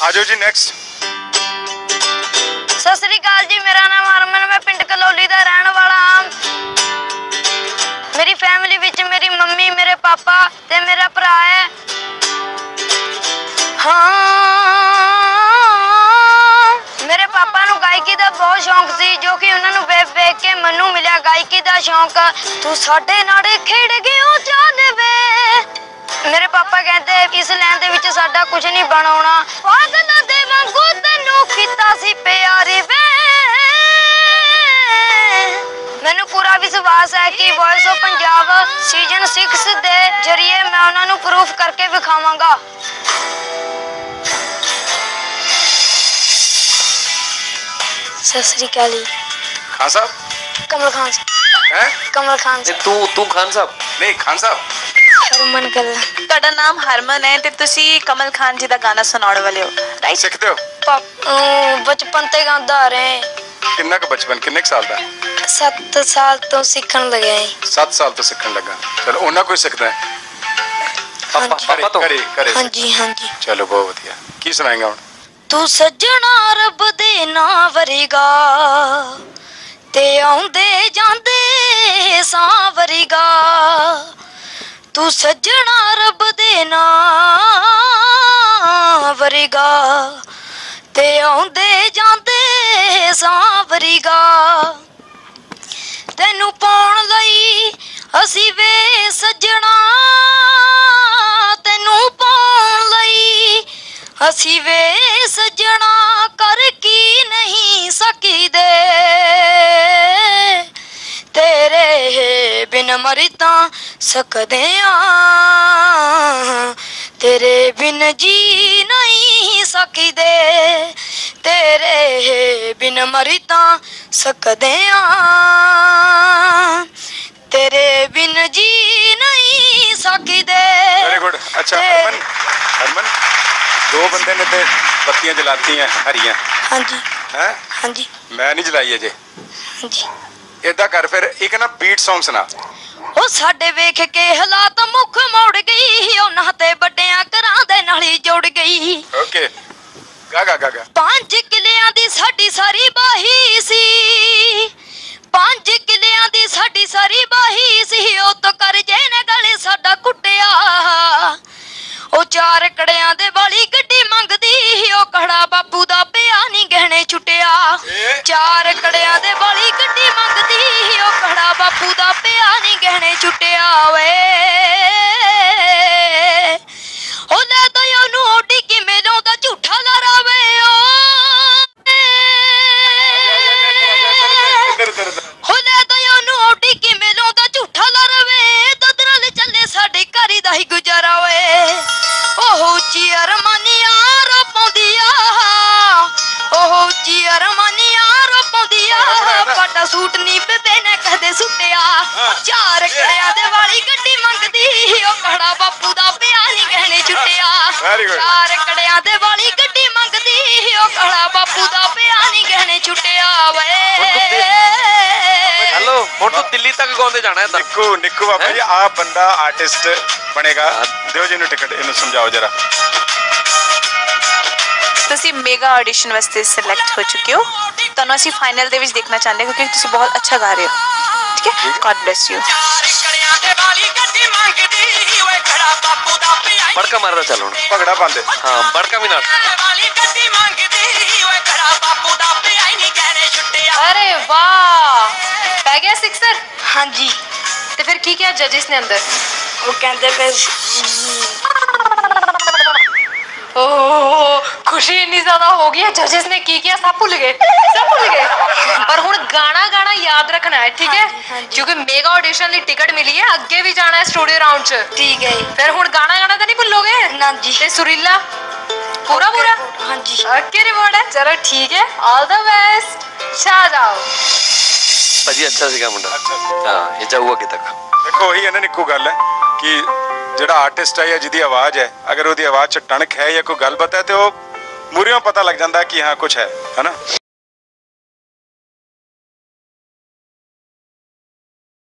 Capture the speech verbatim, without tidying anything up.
आजो जी नेक्स्ट। सत श्री अकाल जी, मेरा नाम हरमन, मैं पिंड कलौली का रहने वाला हाँ। मेरी फैमिली विच मेरी मम्मी, मेरे पापा ते मेरा भरा है। हाँ, मेरे पापा नूं गायकी दा बहुत शौक सी, जो कि उन्हां नूं वेख वेख के मैनूं मिलिया गायकी दा शौक। तू साडे नाल खेड़ गयो जानवे, मेरे पापा कहते इस लैन दे विच साडा कुछ नहीं बनाउणा, पागलां दे वांगू तैनूं कीता सी प्यार वे। मैनूं पूरा विश्वास है कि voice of Punjab season six दे जरिए मैं उन्हां नूं प्रूफ करके विखावांगा। सत श्री अकाल जी। खान साहब? कमल खान साहब। हैं? कमल खान साहब। तू तू खान साहब? नहीं, खान साहब। हरमन कल। ਤੁਹਾਡਾ ਨਾਮ ਹਰਮਨ ਹੈ ਤੇ ਤੁਸੀਂ ਕਮਲ ਖਾਨ ਜੀ ਦਾ ਗਾਣਾ ਸੁਣਾਉਣ ਵਾਲੇ ਹੋ, ਰਾਈਟ? ਸਿੱਖਦੇ ਹੋ? बचपन ते गांदा आ रहे हैं। किन्ना का बचपन, किन्ने साल दा? सत्त साल तो सीखन लगे हैं। सात साल तो सीखन लगा। चलो ओना कोई सीखदा है? पापा पापा तो करे करे। हां जी हां जी। चलो बहुत बढ़िया। की सुनाएगा हुन? तू सजना रब दे ना वरेगा ते आउंदे जांदे सांवरेगा। तू सजना रब दे ना वरेगा ते आउंदे जांदे सांवरेगा। तैनू पाउण लई असी वे सजना, तैनू पाउण लई असी वे सजना कर की नहीं सकदे। तेरे बिन मरी तां सकदे आं, तेरे बिन जी नहीं सकदे। तेरे बिन मरी तां सकदे आं, तेरे बिन जी नहीं सकदे। Very good. अच्छा हरमन, हरमन दो बंदे ने ते बत्तियां जलाती हैं हरियां। हाँ जी। हैं? हाँ जी। मैं नहीं जलाई अजे। हाँ जी। इदा कर फिर एक ना बीट सॉन्ग सुना। ओ साडे वेख के हालात मुख मोड़ गई, उन्हां ते बड़ियां घरां दे नाल ही जोड़ गई। ओके गा गा गा गा। पांच किलियां दी साडी सारी बाही सी, पांच किलियां दी साडी सारी बाही सी। ओ तो कर जे ने गले साडा कुटिया, ओ चार कड़ियां दे वाली गड्डी मंगदी, ओ कड़ा बापू दा पिया नहीं गहने छुटिया। चार कड़ियां दे वाली गड्डी मंगदी, ओ कड़ा बापू दा पिया नहीं गहने छुटिया। वे ओ ले दया नू ओडी किवें लाउंदा झूठा लारा वे। ओ ले दया नू ओडी किवें लाउंदा झूठा लारा वे। ददरल चले साडे घर दा ही गुजारा वे। ओह उच्ची अरमानिया रो पाउंदिया, ओह उच्ची अरमानिया रो पाउंदिया। पाटा सूट नी बेबे ने कदे सुटिया। चार कड़ियां दे वाली गड्डी मंगदी, ओ कड़ा बापू दा पिया नहीं गहने छुटिया। चार कड़ियां दे वाली गड्डी मंगदी, ओ कड़ा बापू दा पिया नहीं गहने छुटिया। वे हेलो हुण तू दिल्ली तक गाउंदे जाना है। निक्कू निक्कू बाबा जी आप बंदा आर्टिस्ट बनेगा। दिओ जी नु टिकट, इनु समझाओ जरा। ਤੁਸੀਂ ਮੇਗਾ ਆਡੀਸ਼ਨ ਵਾਸਤੇ ਸਿਲੈਕਟ ਹੋ ਚੁੱਕੇ ਹੋ। ਤੁਹਾਨੂੰ ਅਸੀਂ ਫਾਈਨਲ ਦੇ ਵਿੱਚ ਦੇਖਣਾ ਚਾਹੁੰਦੇ ਹਾਂ ਕਿਉਂਕਿ ਤੁਸੀਂ ਬਹੁਤ ਅੱਛਾ ਗਾ ਰਹੇ ਹੋ। ਠੀਕ ਹੈ, ਗॉड ब्लेस यू। बड़का मारना चल हुण। भगड़ा पांदे। हां बड़का भी नाल। अरे वाह, पै गया सिक्सर। हाँ जी। तो फिर की क्या जजेस ने अंदर? वो कहते फिर ओह खुशी इतनी ज्यादा हो गई है, जजेस ने की किया सब भूल गए, सब भूल गए। पर हुण गाना गाना याद रखना है, ठीक है? क्योंकि मेगा ऑडिशन ली टिकट मिली है, अगे भी जाना है स्टूडियो राउंड च। ठीक है। फिर हुण गाना गाना तो नहीं भूलोगे ना जी। ते सुरीला पूरा पूरा? हाँ जी। ओके रिवॉर्ड है, चलो ठीक है, ऑल द बेस्ट। छा जाओ भाजी। अच्छा सीगा मुंडा। हां ये जाऊगा कि तक। देखो वही है ना निक्कू गल है कि ਜਿਹੜਾ ਆਰਟਿਸਟ ਹੈ ਜਾਂ ਜਿਹਦੀ ਆਵਾਜ਼ ਹੈ, ਅਗਰ ਉਹਦੀ ਆਵਾਜ਼ 'ਚ ਟਣਕ ਹੈ ਜਾਂ ਕੋਈ ਗੱਲਬਾਤ ਹੈ ਤੇ ਉਹ ਮੂਹਰਿਓਂ ਪਤਾ ਲੱਗ ਜਾਂਦਾ ਕਿ ਹਾਂ ਕੁਝ ਹੈ, ਹੈ ਨਾ।